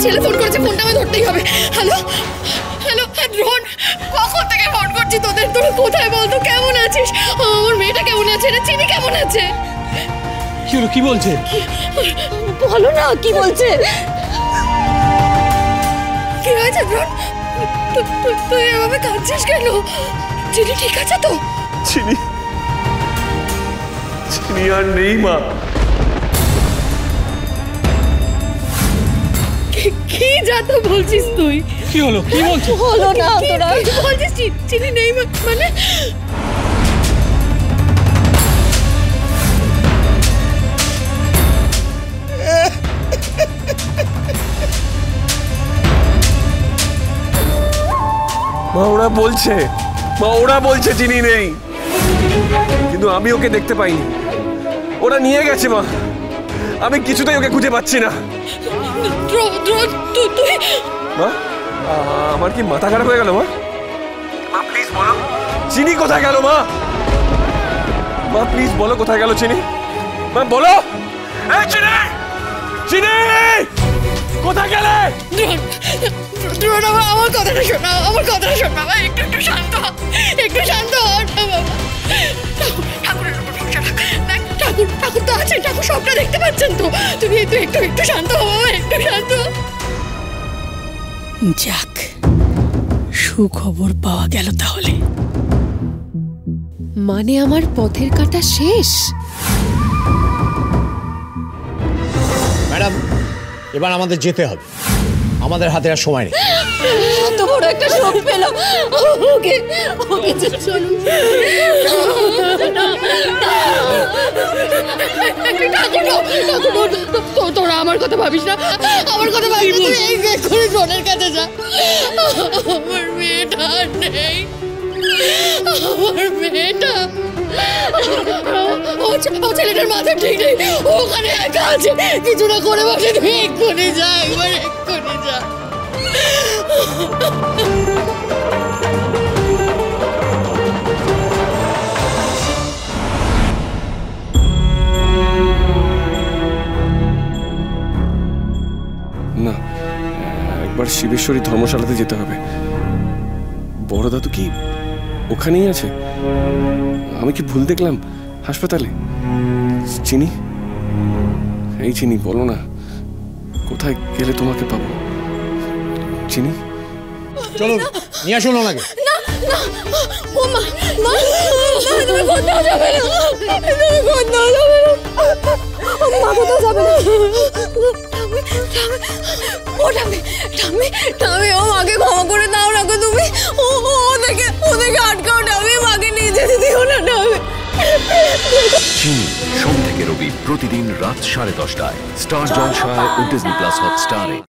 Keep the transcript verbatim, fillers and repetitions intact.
ছেলে ফোন করেছে, ফোনটা আমি ধরতেই হবে। হ্যালো হ্যালো রোহন, কখন থেকে ফোন করছি তোদের, তোরা কোথায় বলতো? কেমন আছিস? আমার মেয়েটা কেমন আছে রে? চিনি কেমন আছে? কি হলো, কি বলছে? বলো না কি বলছে। কি হয়েছে রোহন? তুই এভাবে কাঁদছিস কেন? চিনি ঠিক আছে তো? চিনি চিনি আর নেই মা। কি যাতা বলছিস তুই? কি হলো, কি বলছিস? হলো না তোরা বলছিস চিনি নেই মানে? মা ওরা বলছে মা ওরা বলছে চিনি নেই, কিন্তু আমি ওকে দেখতে পাইনি। ওরা নিয়ে গেছে মা, আমি কিছুতেই ওকে খুঁজে পাচ্ছি না। মা আমার কি মাথা খারাপ হয়ে গেল? মা মা প্লিজ বলো চিনি কোথায় গেল? মা মা প্লিজ বলো কোথায় গেল চিনি? মা বলো, এই চিনি চিনি কোথায় গেলে? আমার কথাটা শোনা, আমার কথাটা শোনা বাবা, একটু একটু শান্ত হ, একটু শান্ত হ বাবা। ঠাকুরের উপর ভরসা রাখ। ঠাকুর ঠাকুর তো আছেন, ঠাকুর সবটা দেখতে পাচ্ছেন তো। তুমি একটু একটু একটু শান্ত হ বাবা, একটু শান্ত। যাক, সুখবর পাওয়া গেল তাহলে। মানে আমার পথের কাটা শেষ। ম্যাডাম, এবার আমাদের যেতে হবে, আমাদের হাতে আর সময় নেই। এত বড় একটা শোক পেল, ওকে ওকে চলুন। তোরা আমার কথা ভাবিস না, আমার কথা ভাবিস না, এই করে জনের কাছে যা। আমার মেয়েটা নেই, আমার মেয়েটা, ও ছেলেটার মাথা ঠিক নেই, ওখানে একা আছে, কিছু না করে বসে। তুই এক্ষুনি যা, একবার এক্ষুনি যা। না, একবার শিবেশ্বরী ধর্মশালাতে যেতে হবে। বড় দাদু কি ওখানেই আছে? আমি কি ভুল দেখলাম হাসপাতালে? চিনি, এই চিনি বলো না, কোথায় গেলে তোমাকে পাবো? চিনি চলো নিয়ে আসুন ওনাকে। না না ও মা মা তুমি কোথাও যাবে না, তুমি কোথাও যাবে না, মা কোথাও যাবে না। ও টামি টামি টামি, ও মাকে ক্ষমা করে দাও না গো তুমি। ও ওদেরকে ওদেরকে আটকাও টামি, মাকে নিয়ে যেতে দিও না টামি। চিনি সোম থেকে রবি প্রতিদিন রাত সাড়ে দশটায় স্টার জলসায় ও ডিজনি প্লাস হটস্টারে।